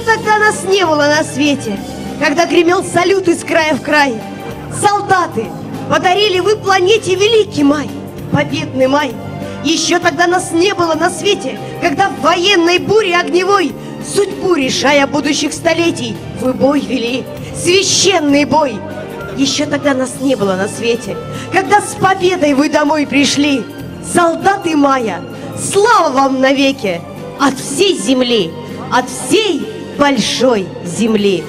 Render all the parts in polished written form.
тогда нас не было на свете, когда гремел салют из края в край. Солдаты, подарили вы планете великий май, победный май. Еще тогда нас не было на свете, когда в военной буре огневой, судьбу решая будущих столетий, вы бой вели, священный бой. Еще тогда нас не было на свете, когда с победой вы домой пришли. Солдаты мая, слава вам навеки от всей земли, от всей большой земли.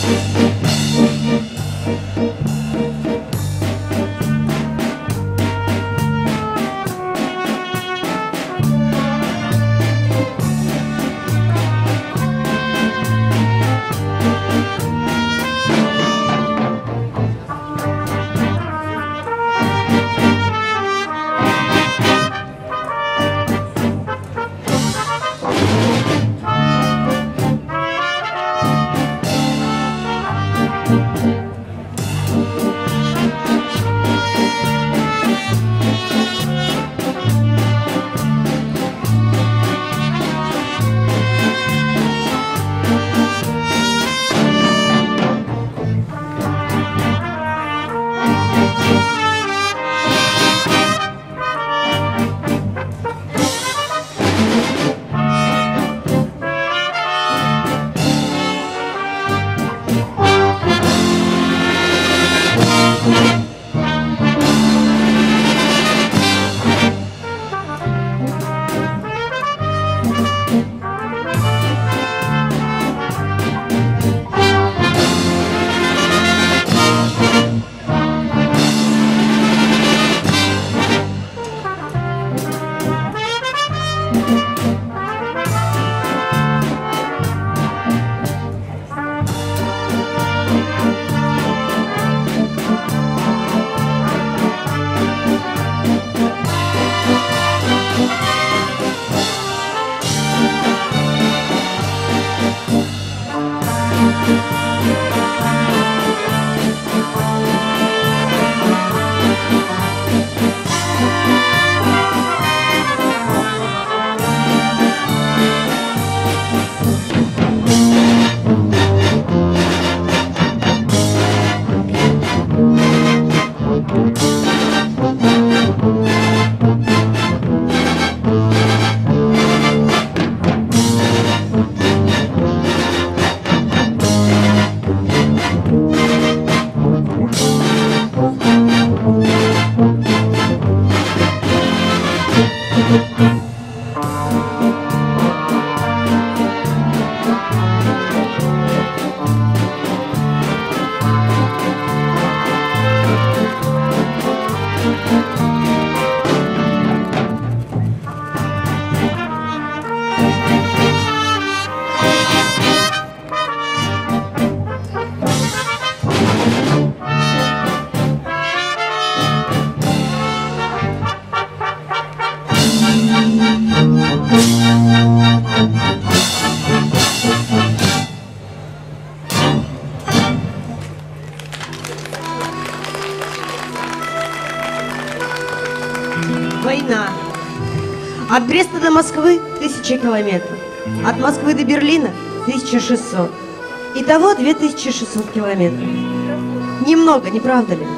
Война. От Бреста до Москвы 1000 километров. От Москвы до Берлина 1600. Итого 2600 километров. Немного, не правда ли?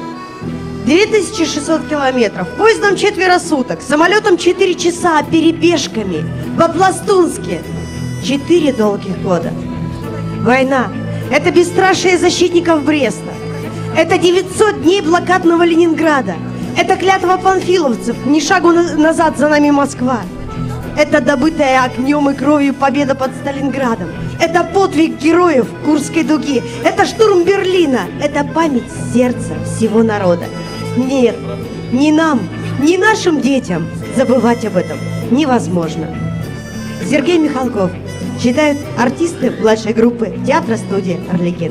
2600 километров. Поездом 4 суток. Самолетом 4 часа. Перебежками. По-пластунски. 4 долгих года. Война. Это бесстрашие защитников Бреста. Это 900 дней блокадного Ленинграда. Это клятва панфиловцев, ни шагу назад за нами Москва. Это добытая огнем и кровью победа под Сталинградом. Это подвиг героев Курской дуги. Это штурм Берлина. Это память сердца всего народа. Нет, ни нам, ни нашим детям забывать об этом невозможно. Сергей Михалков. Читают артисты младшей группы театра-студии «Арлекин».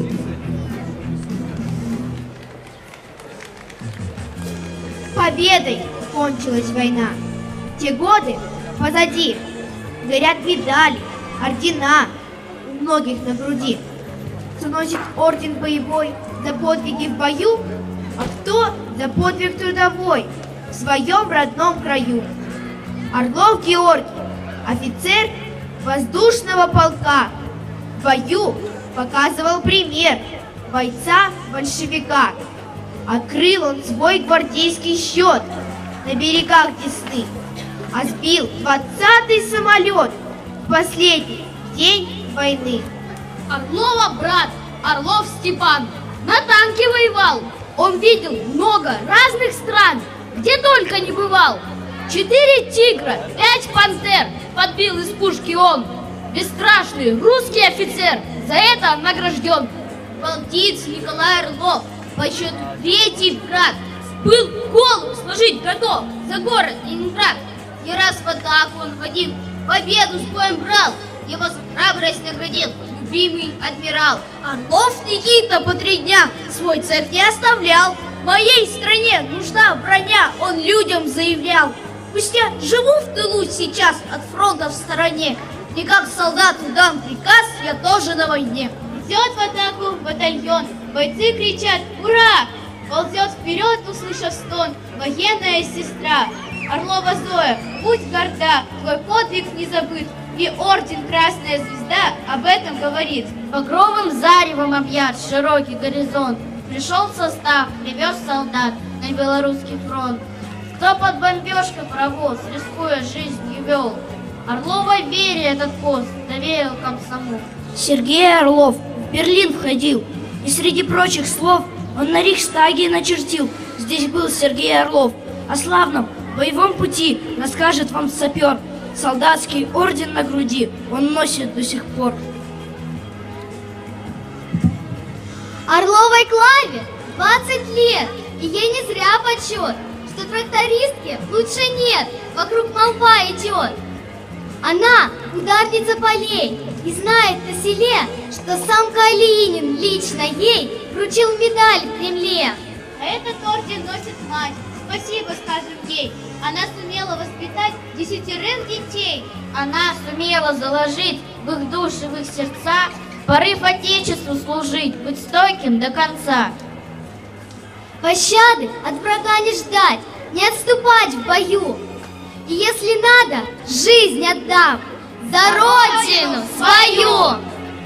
Победой кончилась война. Те годы позади. Горят медали, ордена у многих на груди. Кто носит орден боевой за подвиги в бою, а кто за подвиг трудовой в своем родном краю. Орлов Георгий, офицер воздушного полка, в бою показывал пример бойца-большевика. Открыл он свой гвардейский счет на берегах Десны, а сбил 20-й самолет в последний день войны. Орлова брат, Орлов Степан, на танке воевал. Он видел много разных стран, где только не бывал. 4 тигра, 5 пантер подбил из пушки он. Бесстрашный русский офицер за это награжден. гвардеец Николай Орлов, по счету третий брат, был голову сложить готов за город Ленинград. Не раз в атаку он ходил, победу с боем брал, его за храбрость наградил любимый адмирал. Орлов Никита по 3 дня свой цех не оставлял. Моей стране нужна броня, он людям заявлял. Пусть я живу в тылу сейчас, от фронта в стороне, не как солдату дам приказ, я тоже на войне. Идет в атаку батальон, бойцы кричат «Ура!» Ползет вперед, услышав стон, военная сестра. Орлова Зоя, будь горда, твой подвиг не забыт, и орден Красная Звезда об этом говорит. Багровым заревом объят широкий горизонт, пришел состав, привез солдат на белорусский фронт. Кто под бомбежкой провоз, рискуя жизнью вел, Орлова вере этот пост доверил комсомол. Сергей Орлов в Берлин входил, и среди прочих слов он на Рейхстаге начертил. Здесь был Сергей Орлов. О славном боевом пути расскажет вам сапер. Солдатский орден на груди он носит до сих пор. Орловой Клаве 20 лет, и ей не зря почет, что трактористки лучше нет, вокруг молва идет. Она ударница полей и знает на селе, что сам Калинин лично ей вручил медаль в Кремле. А этот орден носит мать, спасибо скажем ей. Она сумела воспитать 10 детей. Она сумела заложить в их души, в их сердца порыв Отечеству служить, быть стойким до конца. Пощады от врага не ждать, не отступать в бою. И если надо, жизнь отдам за родину свою.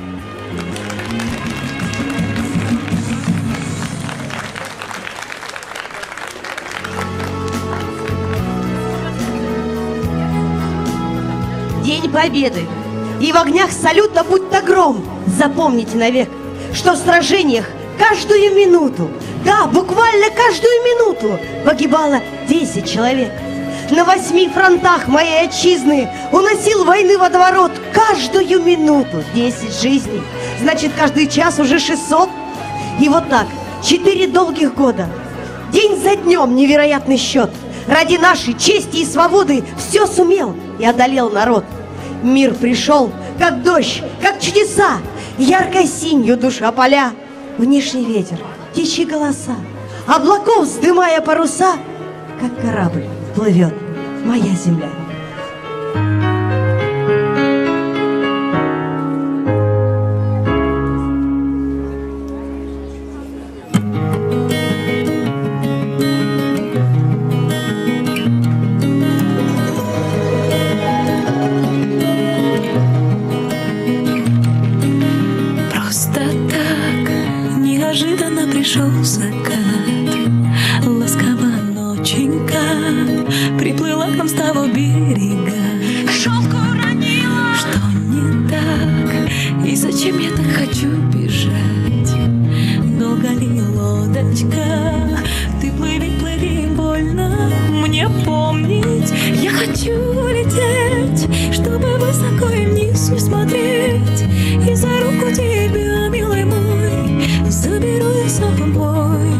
День Победы. И в огнях салюта будто гром. Запомните навек, что в сражениях каждую минуту, да, буквально каждую минуту погибало 10 человек. На 8 фронтах моей отчизны уносил войны водоворот. Каждую минуту 10 жизней, значит, каждый час уже 600. И вот так 4 долгих года, день за днем невероятный счет. Ради нашей чести и свободы все сумел и одолел народ. Мир пришел, как дождь, как чудеса, яркой синью душа поля. Внешний ветер, птичьи голоса, облаков вздымая паруса, как корабль плывет моя земля. Неожиданно пришел закат, ласково ноченька приплыла к нам с того берега. Шелк уронила, что не так, и зачем я так хочу бежать? Долго ли лодочка, ты плыви, плыви, больно мне помнить. Я хочу лететь, чтобы высоко и вниз не смотреть, и за руку тебя, милый мой, заберу я с собой.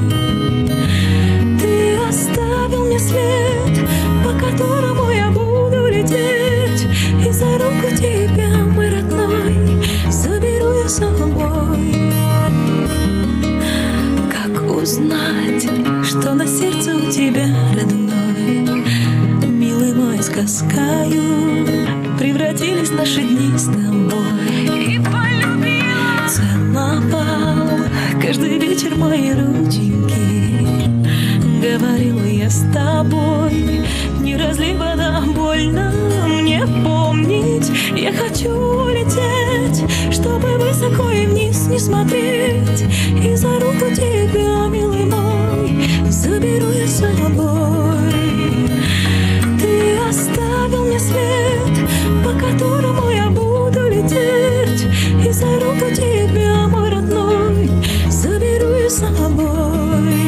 Ты оставил мне след, по которому я буду лететь, и за руку тебя, мой родной, заберу я с собой. Как узнать, что на сердце у тебя, родной, милый мой, с тоскою превратились наши дни с тобой. И полюбила, целовал каждый вечер мои рученьки. Говорила я с тобой, не разлей вода, больно мне помнить. Я хочу лететь, чтобы высоко и вниз не смотреть, и за руку тебя, милый мой, заберу я с собой. Ты оставил мне след, по которому я буду лететь, и за руку тебя, мой родной, заберу я с собой.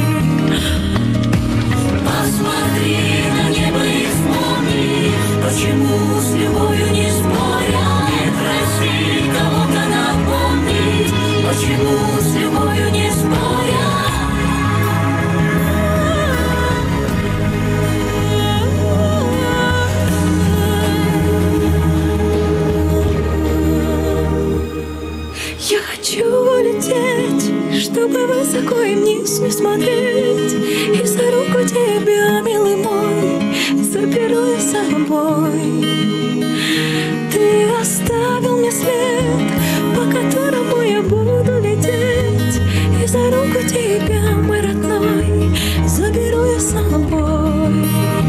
Посмотри на небо и вспомни, почему с любовью не спорят. Не проси кого-то напомнить, почему с любовью чтобы высоко и вниз не смотреть, и за руку тебя, милый мой, заберу я с собой. Ты оставил мне след, по которому я буду лететь, и за руку тебя, мой родной, заберу я с собой.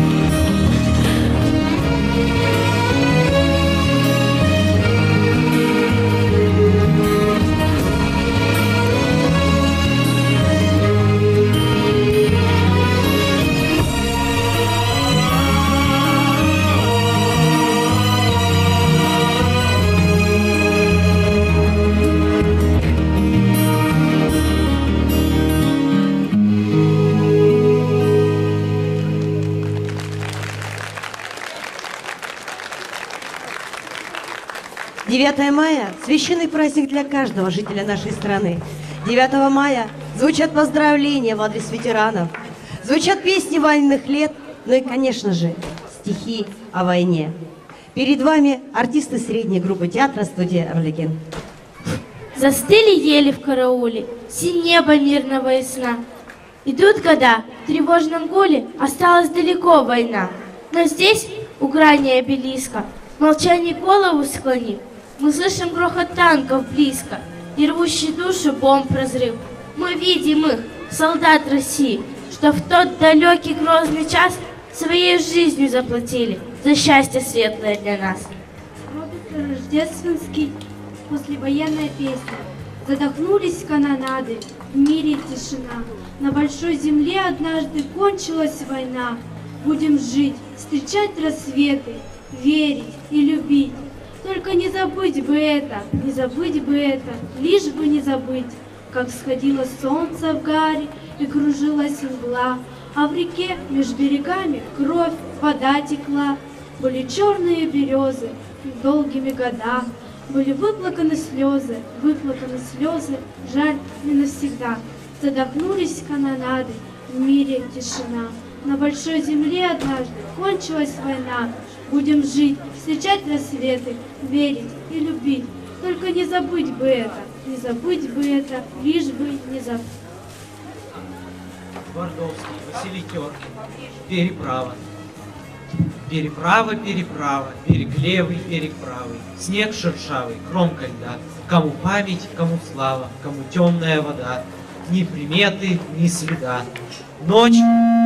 Девятое мая – священный праздник для каждого жителя нашей страны. 9 мая звучат поздравления в адрес ветеранов, звучат песни военных лет, ну и, конечно же, стихи о войне. Перед вами артисты средней группы театра студии «Арлекин». Застыли ели в карауле, синь небо мирного и сна. Идут года, в тревожном гуле осталась далеко война. Но здесь, у грани обелиска, в молчании голову склонив, мы слышим грохот танков близко и рвущий душу бомб разрыв. Мы видим их, солдат России, что в тот далекий грозный час своей жизнью заплатили за счастье светлое для нас. Роберт Рождественский, послевоенная песня. Задохнулись канонады, в мире тишина. На большой земле однажды кончилась война. Будем жить, встречать рассветы, верить и любить. Только не забыть бы это, не забыть бы это, лишь бы не забыть, как всходило солнце в гаре и кружилась мгла, а в реке меж берегами кровь, вода текла. Были черные березы долгими года, были выплаканы слезы, жаль не навсегда. Задохнулись канонады, в мире тишина. На большой земле однажды кончилась война. Будем жить, встречать рассветы, верить и любить. Только не забыть бы это, не забыть бы это, лишь бы не забыть. Твардовский, Василий Теркин. Переправа. Переправа, переправа, берег левый, берег правый, снег шершавый, кромка льда. Кому память, кому слава, кому темная вода, ни приметы, ни следа. Ночь.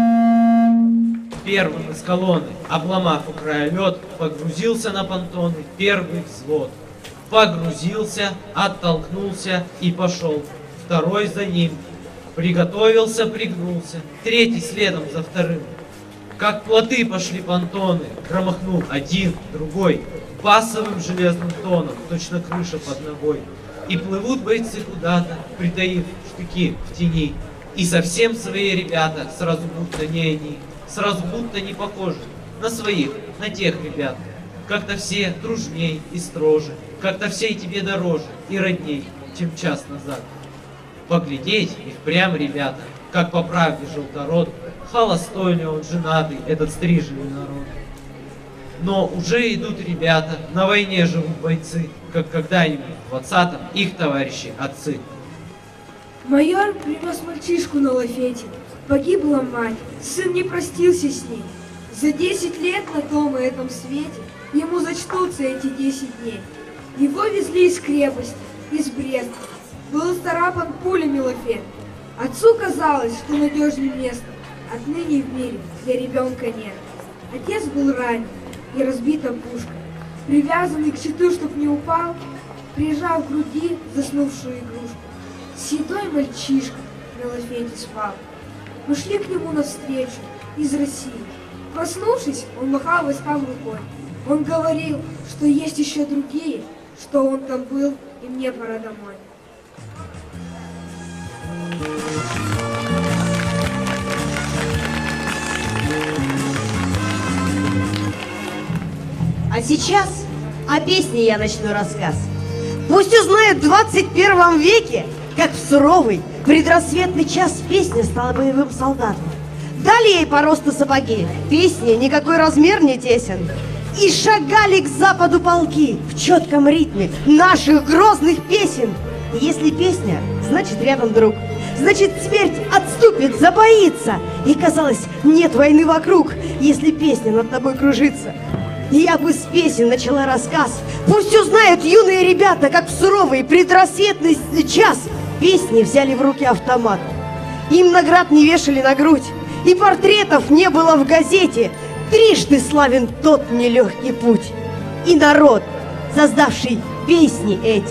Первым из колонны, обломав у края лед, погрузился на понтоны первый взвод. Погрузился, оттолкнулся и пошел. Второй за ним. Приготовился, пригнулся. Третий следом за вторым. Как плоты пошли понтоны, громыхнул один, другой, басовым железным тоном, точно крыша под ногой. И плывут бойцы куда-то, притаив штыки в тени. И совсем свои ребята, сразу будто не они, сразу будто не похожи на своих, на тех ребят. Как-то все дружней и строже, как-то все тебе дороже и родней, чем час назад. Поглядеть и впрямь, ребята, как по правде желтород, холостой ли он, женатый, этот стриженный народ. Но уже идут ребята, на войне живут бойцы, как когда-нибудь в 20-м их товарищи отцы. Майор привез мальчишку на лафете. Погибла мать, сын не простился с ней. За 10 лет на том и этом свете ему зачтутся эти 10 дней. Его везли из крепости, из Бреста. Был исцарапан пулями лафет. Отцу казалось, что надежнее места отныне в мире для ребенка нет. Отец был ранен и разбита пушкой, привязанный к щиту, чтоб не упал, прижав к груди заснувшую игрушку. Седой мальчишка на лафете спал. Мы шли к нему навстречу из России. Проснувшись, он махал войскам рукой. Он говорил, что есть еще другие, что он там был, и мне пора домой. А сейчас о песне я начну рассказ. Пусть узнают в 21 веке, как в суровый предрассветный час песня стала боевым солдатом. Дали ей по росту сапоги, песне никакой размер не тесен. И шагали к западу полки в четком ритме наших грозных песен. И если песня, значит рядом друг. значит смерть отступит, забоится. И казалось, нет войны вокруг, если песня над тобой кружится. Я бы с песен начала рассказ. Пусть узнают юные ребята, как в суровый предрассветный час песни взяли в руки автомат. Им наград не вешали на грудь, и портретов не было в газете. Трижды славен тот нелегкий путь. И народ, создавший песни эти.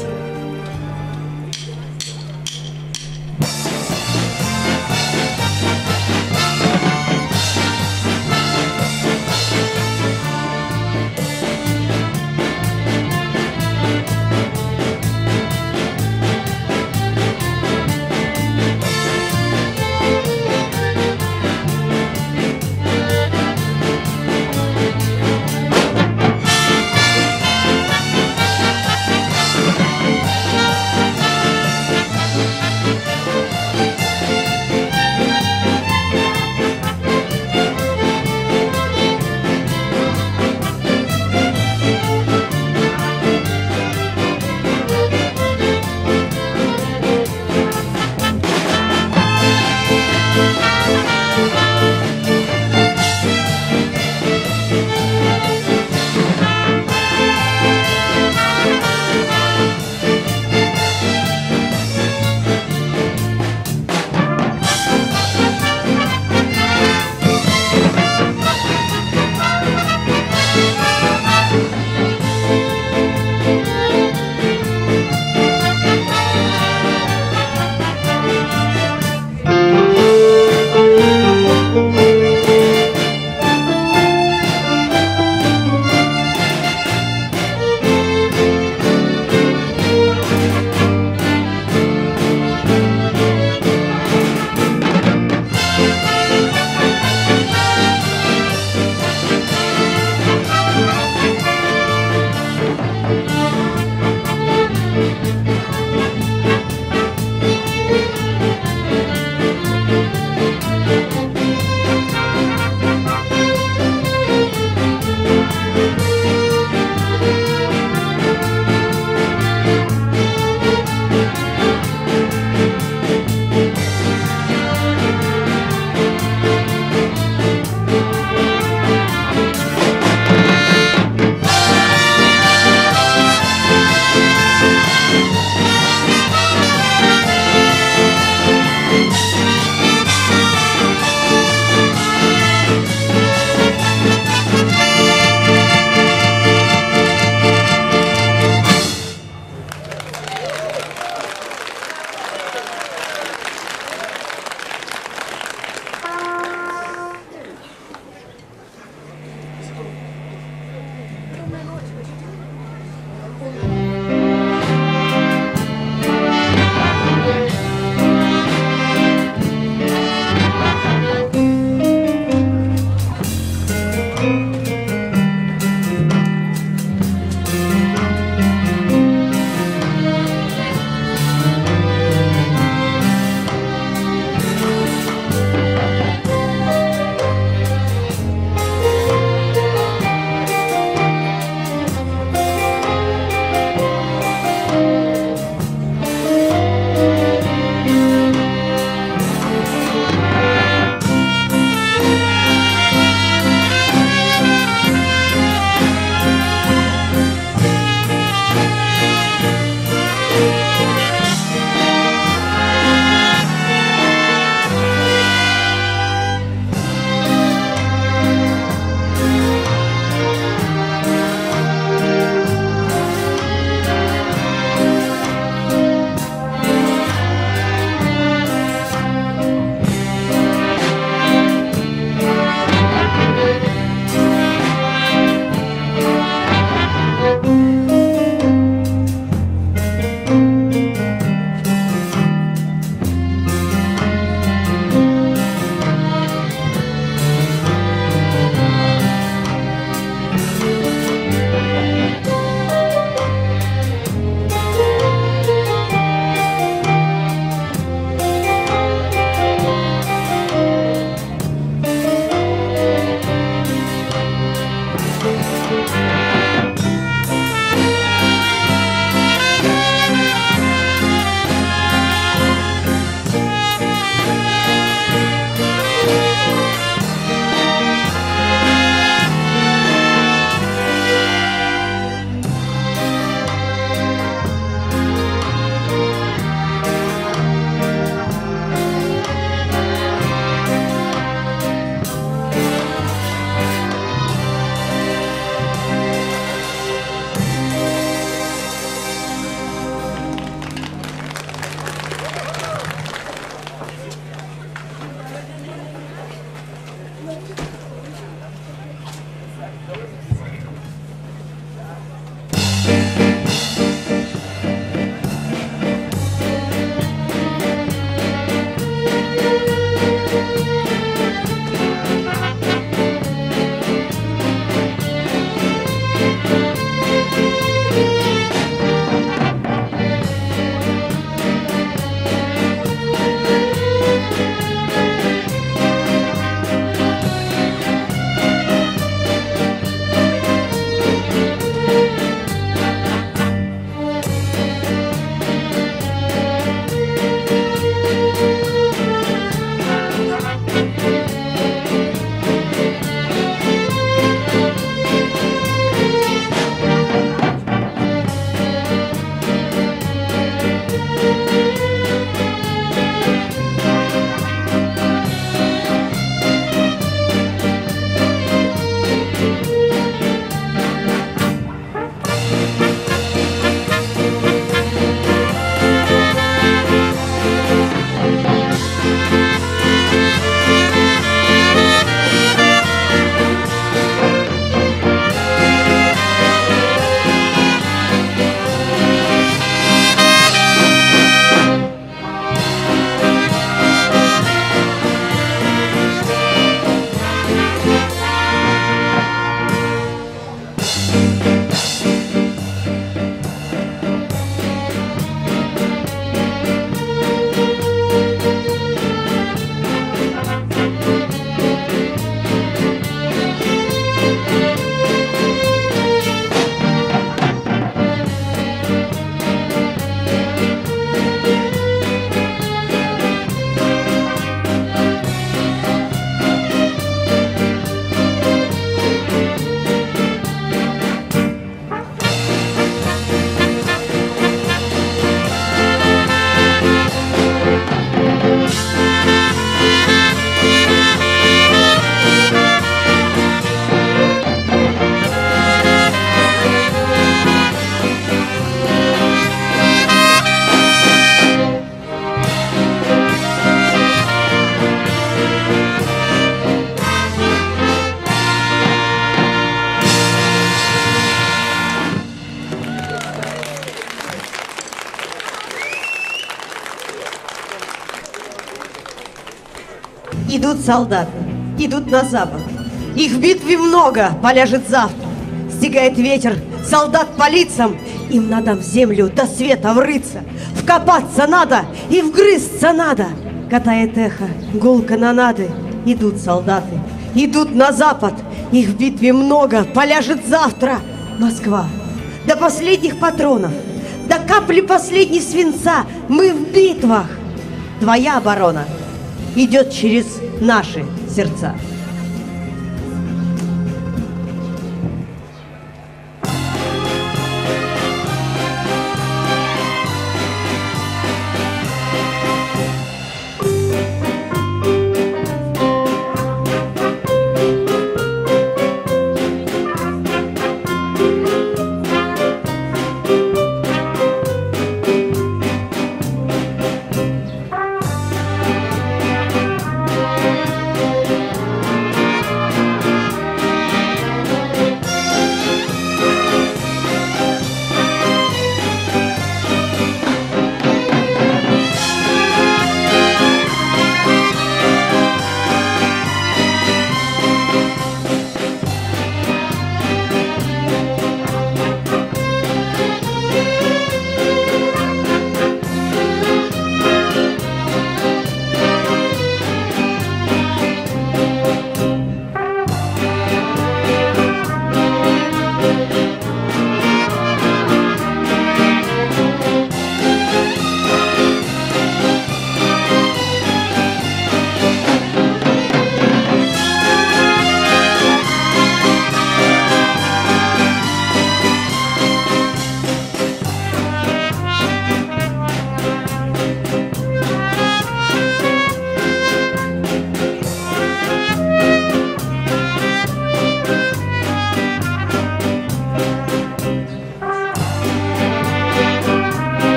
Идут солдаты, идут на запад. Их в битве много, поляжет завтра. Стегает ветер солдат по лицам. Им надо в землю до света врыться. Вкопаться надо и вгрызться надо. Катает эхо, гул канонады. Идут солдаты, идут на запад. Их в битве много, поляжет завтра. Москва, до последних патронов, до капли последней свинца мы в битвах. Твоя оборона идет через наши сердца.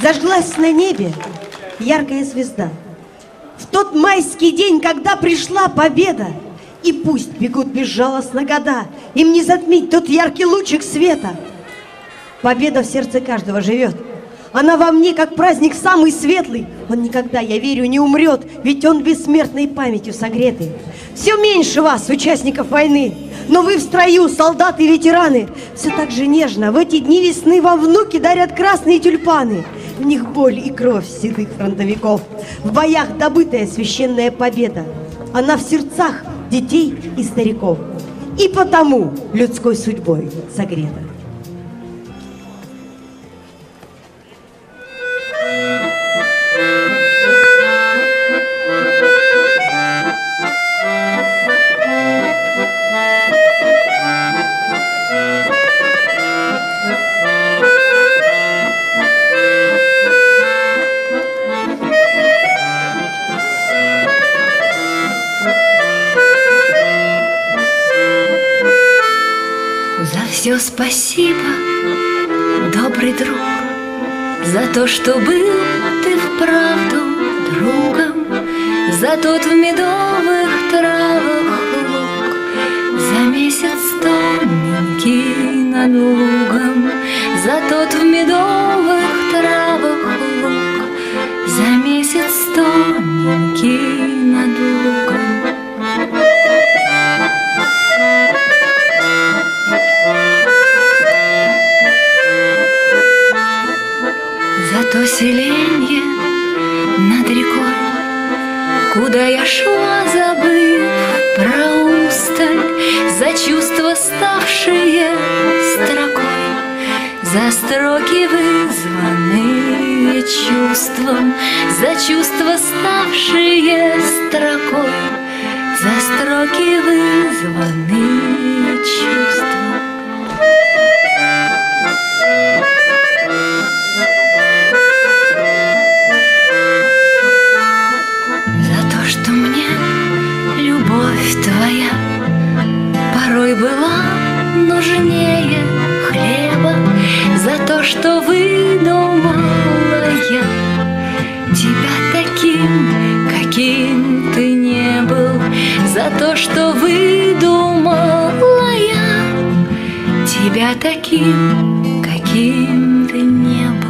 Зажглась на небе яркая звезда. В тот майский день, когда пришла победа, и пусть бегут безжалостно года, им не затмить тот яркий лучик света. Победа в сердце каждого живет. Она во мне, как праздник самый светлый. Он никогда, я верю, не умрет, ведь он бессмертной памятью согретый. Все меньше вас, участников войны, но вы в строю, солдаты и ветераны. Все так же нежно в эти дни весны вам внуки дарят красные тюльпаны. В них боль и кровь седых фронтовиков. В боях добытая священная победа. Она в сердцах детей и стариков. И потому людской судьбой согрета. Все спасибо, добрый друг, за то, что был ты вправду другом, за тот в медовых травах луг, за месяц тоненький над лугом, за тот в медовых травах луг, за месяц тоненький над лугом. За то селенье над рекой, куда я шла, забыв про усталь, за чувства, ставшие строкой, за строки, вызванные чувством, за чувства, ставшие строкой, за строки, вызванные чувством. Твоя порой была нужнее хлеба, за то, что выдумала я тебя таким, каким ты не был, за то, что выдумала я тебя таким, каким ты не был.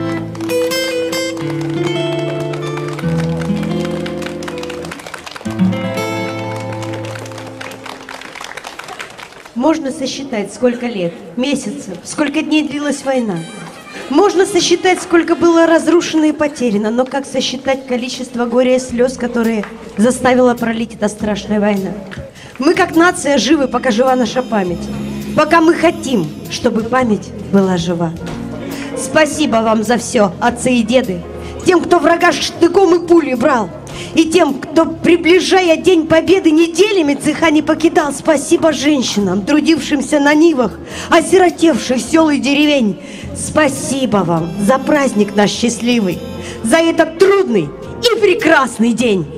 Можно сосчитать, сколько лет, месяцев, сколько дней длилась война. Можно сосчитать, сколько было разрушено и потеряно, но как сосчитать количество горя и слез, которые заставила пролить эта страшная война? Мы, как нация, живы, пока жива наша память. Пока мы хотим, чтобы память была жива. Спасибо вам за все, отцы и деды, тем, кто врага штыком и пулей брал, и тем, кто, приближая День Победы, неделями цеха не покидал. Спасибо женщинам, трудившимся на нивах, осиротевших сел и деревень. Спасибо вам за праздник наш счастливый, за этот трудный и прекрасный день.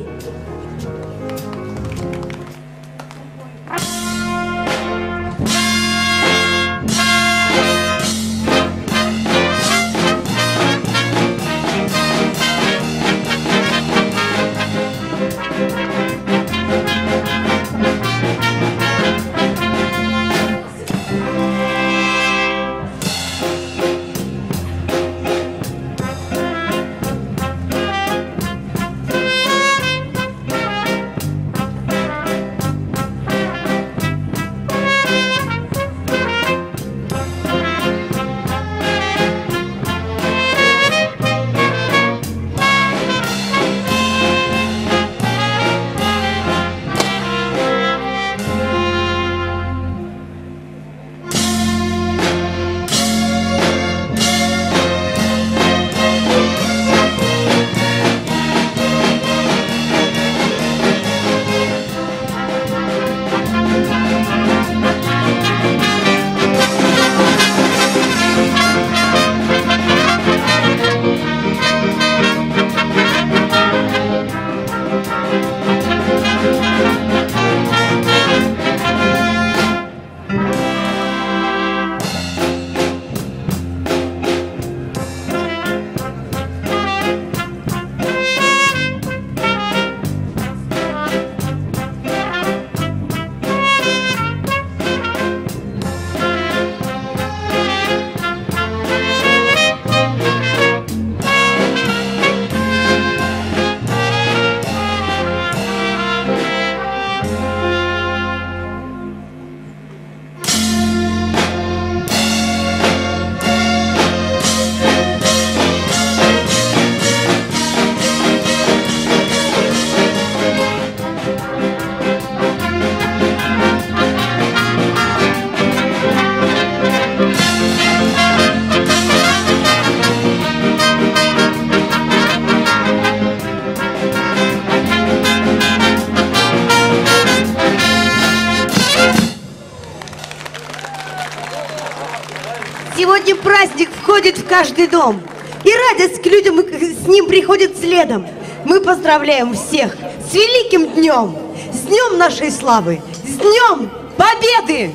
Сегодня праздник входит в каждый дом, и радость к людям с ним приходит следом. Мы поздравляем всех с великим днем, с днем нашей славы, с днем Победы!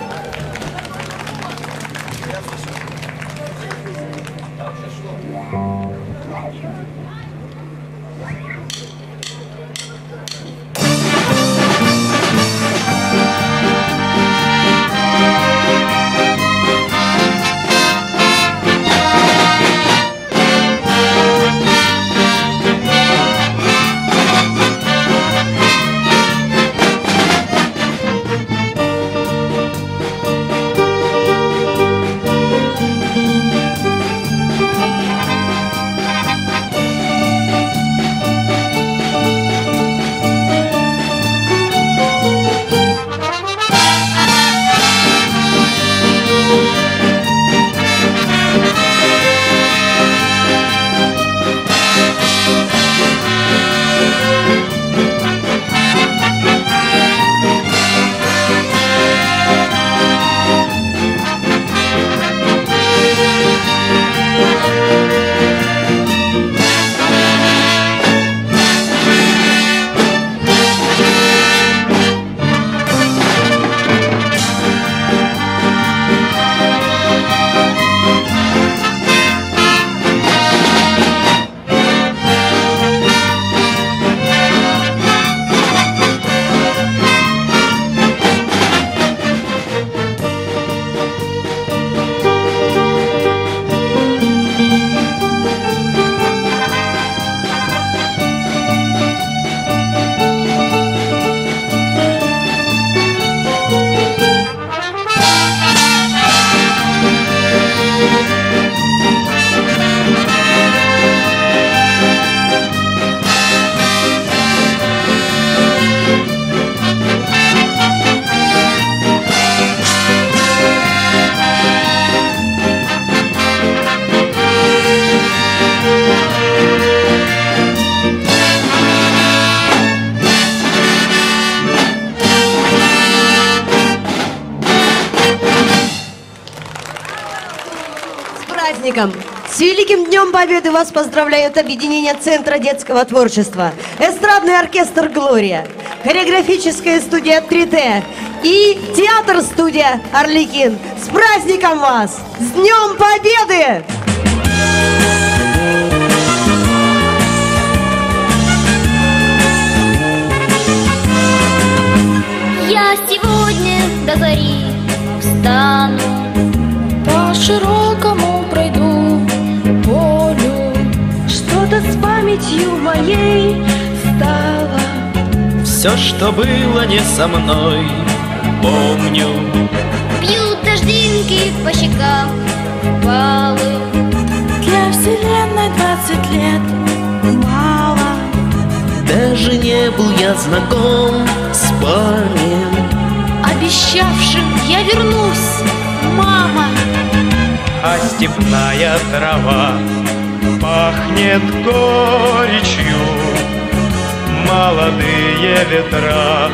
С великим Днем Победы вас поздравляют объединение Центра детского творчества, эстрадный оркестр «Глория», хореографическая студия 3Т и театр-студия «Арлекин». С праздником вас! С Днем Победы! Я сегодня до зари встану, по широкому пройду полю. Что-то с памятью моей стало. Все, что было не со мной, помню. бьют дождинки по щекам палы. Для вселенной 20 лет мало. Даже не был я знаком с парнем, обещавшим я вернусь, мама. А степная трава пахнет горечью, молодые ветра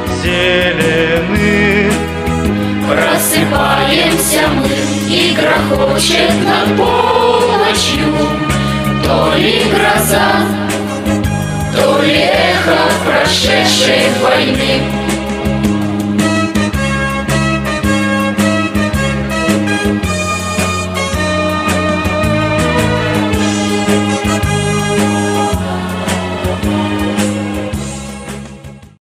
зелены. Просыпаемся мы, и грохочет над полночью то ли гроза, то ли эхо прошедшей войны.